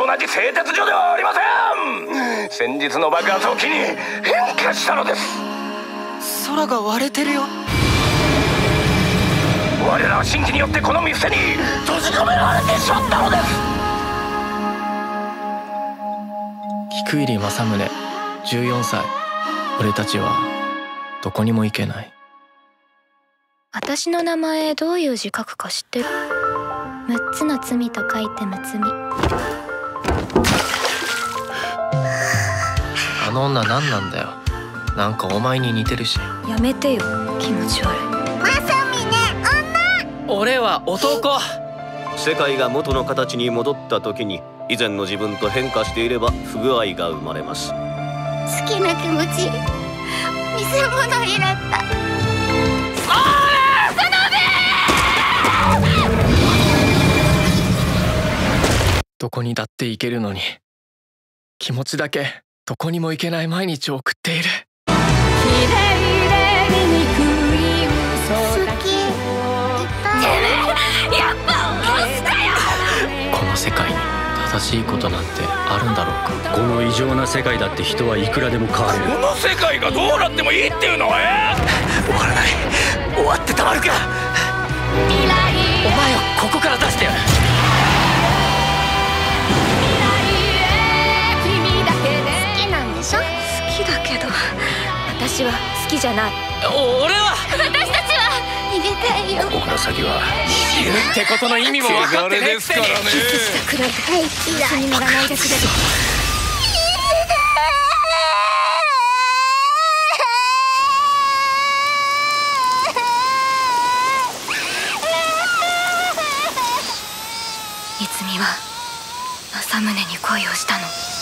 同じ製鉄所ではありません。先日の爆発を機に変化したのです。 空が割れてるよ。 我らは神器によってこの店に閉じ込められてしまったのです。 菊入正宗14歳。俺たちはどこにも行けない。 私の名前どういう字書くか知ってる？6つの罪と書いてむつみ。 あの女何なんだよ。なんかお前に似てるし。 やめてよ、気持ち悪い。 まさみね、女。 俺は男。 世界が元の形に戻った時に以前の自分と変化していれば不具合が生まれます。 好きな気持ち見せ物になった。 どこにだって行けるのに、気持ちだけどこにも行けない毎日を送っている。 好き。 やっぱ思ったよ。 この世界に正しいことなんてあるんだろうか。 この異常な世界だって人はいくらでも変われる。 この世界がどうなってもいいっていうのは終わらない。終わってたまるか。 お前をここから出してやる。 好きなんでしょ？ 好きだけど私は好きじゃない。 俺は私たちは逃げたいよ。 ここから先は死ぬってことの意味も分かってねえくせに。 くらいで一緒に乗らないでくれ。いつみは政宗に恋をしたの。